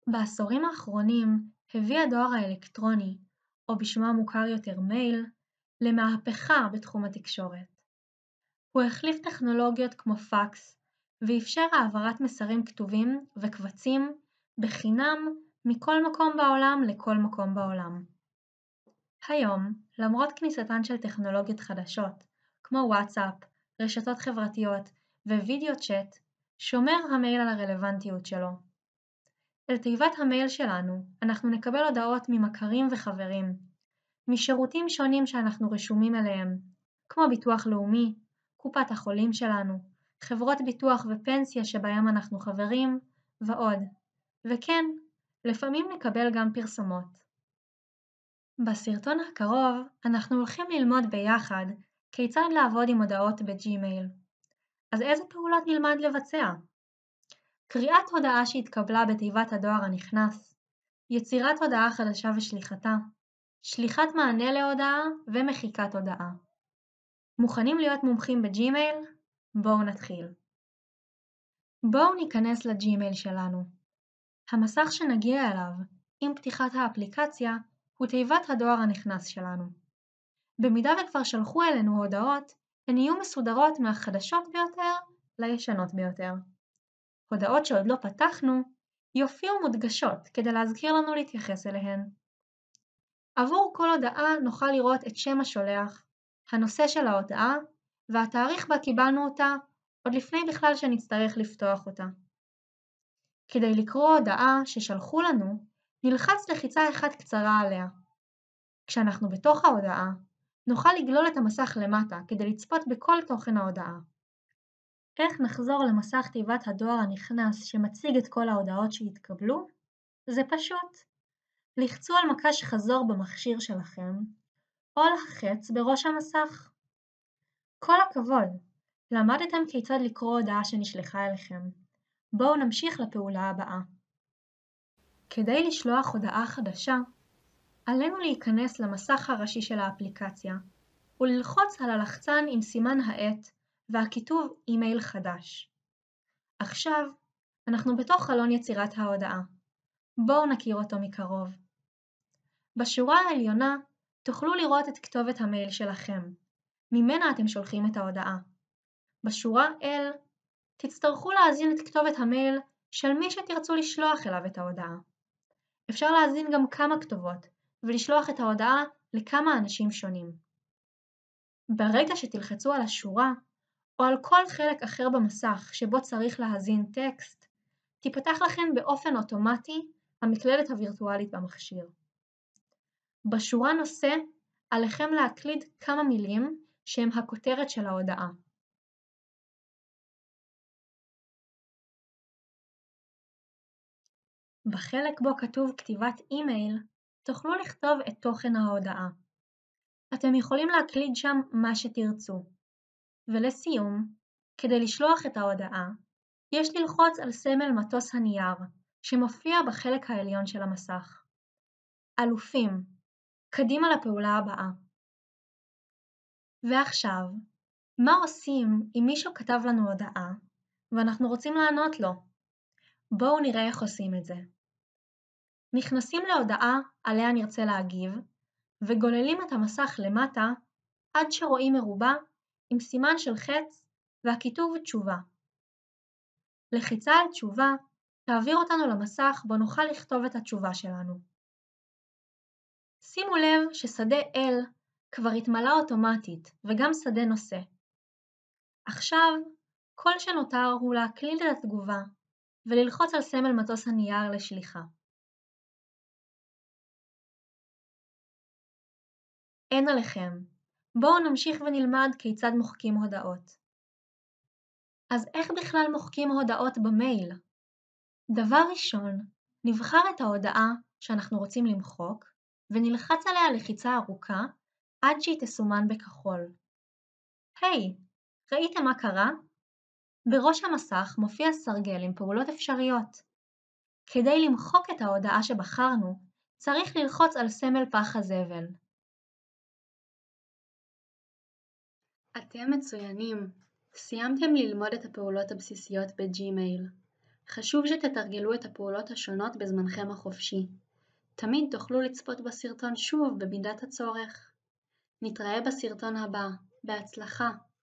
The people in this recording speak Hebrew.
בעשורים האחרונים הביא הדואר האלקטרוני, או בשמו המוכר יותר מייל, למהפכה בתחום התקשורת. הוא החליף טכנולוגיות כמו פקס, ואפשר העברת מסרים כתובים וקבצים בחינם מכל מקום בעולם לכל מקום בעולם. היום, למרות כניסתן של טכנולוגיות חדשות, כמו וואטסאפ, רשתות חברתיות ווידאו צ'אט, שומר המייל על הרלוונטיות שלו. אל תיבת המייל שלנו אנחנו נקבל הודעות ממכרים וחברים, משירותים שונים שאנחנו רשומים אליהם, כמו ביטוח לאומי, קופת החולים שלנו, חברות ביטוח ופנסיה שבהם אנחנו חברים, ועוד. וכן, לפעמים נקבל גם פרסומות. בסרטון הקרוב אנחנו הולכים ללמוד ביחד כיצד לעבוד עם הודעות בג'ימייל. אז איזה פעולות נלמד לבצע? קריאת הודעה שהתקבלה בתיבת הדואר הנכנס, יצירת הודעה חדשה ושליחתה, שליחת מענה להודעה ומחיקת הודעה. מוכנים להיות מומחים בג'ימייל? בואו נתחיל. בואו ניכנס לג'ימייל שלנו. המסך שנגיע אליו עם פתיחת האפליקציה הוא תיבת הדואר הנכנס שלנו. במידה וכבר שלחו אלינו הודעות, הן יהיו מסודרות מהחדשות ביותר לישנות ביותר. הודעות שעוד לא פתחנו יופיעו מודגשות כדי להזכיר לנו להתייחס אליהן. עבור כל הודעה נוכל לראות את שם השולח, הנושא של ההודעה והתאריך בה קיבלנו אותה עוד לפני בכלל שנצטרך לפתוח אותה. כדי לקרוא הודעה ששלחו לנו, נלחץ לחיצה אחת קצרה עליה. כשאנחנו בתוך ההודעה, נוכל לגלול את המסך למטה כדי לצפות בכל תוכן ההודעה. איך נחזור למסך תיבת הדואר הנכנס שמציג את כל ההודעות שהתקבלו? זה פשוט. לחצו על מקש חזור במכשיר שלכם, או לחץ בראש המסך. כל הכבוד, למדתם כיצד לקרוא הודעה שנשלחה אליכם. בואו נמשיך לפעולה הבאה. כדי לשלוח הודעה חדשה, עלינו להיכנס למסך הראשי של האפליקציה, וללחוץ על הלחצן עם סימן העט והכיתוב אימייל חדש. עכשיו, אנחנו בתוך חלון יצירת ההודעה. בואו נכיר אותו מקרוב. בשורה העליונה תוכלו לראות את כתובת המייל שלכם, ממנה אתם שולחים את ההודעה. בשורה L תצטרכו להזין את כתובת המייל של מי שתרצו לשלוח אליו את ההודעה. אפשר להזין גם כמה כתובות ולשלוח את ההודעה לכמה אנשים שונים. ברגע שתלחצו על השורה או על כל חלק אחר במסך שבו צריך להזין טקסט, תיפתח לכם באופן אוטומטי המקלדת הווירטואלית במכשיר. בשורה נושא עליכם להקליד כמה מילים שהם הכותרת של ההודעה. בחלק בו כתוב כתיבת אימייל, תוכלו לכתוב את תוכן ההודעה. אתם יכולים להקליד שם מה שתרצו. ולסיום, כדי לשלוח את ההודעה, יש ללחוץ על סמל מטוס הנייר, שמופיע בחלק העליון של המסך. אלופים, קדימה לפעולה הבאה. ועכשיו, מה עושים אם מישהו כתב לנו הודעה, ואנחנו רוצים לענות לו? בואו נראה איך עושים את זה. נכנסים להודעה עליה נרצה להגיב, וגוללים את המסך למטה עד שרואים מרובע עם סימן של חץ והכיתוב תשובה. לחיצה על תשובה תעביר אותנו למסך בו נוכל לכתוב את התשובה שלנו. שימו לב ששדה L כבר התמלא אוטומטית וגם שדה נושא. עכשיו כל שנותר הוא להקליד את התגובה וללחוץ על סמל מטוס הנייר לשליחה. אין עליכם. בואו נמשיך ונלמד כיצד מוחקים הודעות. אז איך בכלל מוחקים הודעות במייל? דבר ראשון, נבחר את ההודעה שאנחנו רוצים למחוק ונלחץ עליה לחיצה ארוכה עד שהיא תסומן בכחול. היי, ראיתם מה קרה? בראש המסך מופיע סרגל עם פעולות אפשריות. כדי למחוק את ההודעה שבחרנו, צריך ללחוץ על סמל פח הזבל. אתם מצוינים. סיימתם ללמוד את הפעולות הבסיסיות בג'ימייל. חשוב שתתרגלו את הפעולות השונות בזמנכם החופשי. תמיד תוכלו לצפות בסרטון שוב במידת הצורך. נתראה בסרטון הבא. בהצלחה!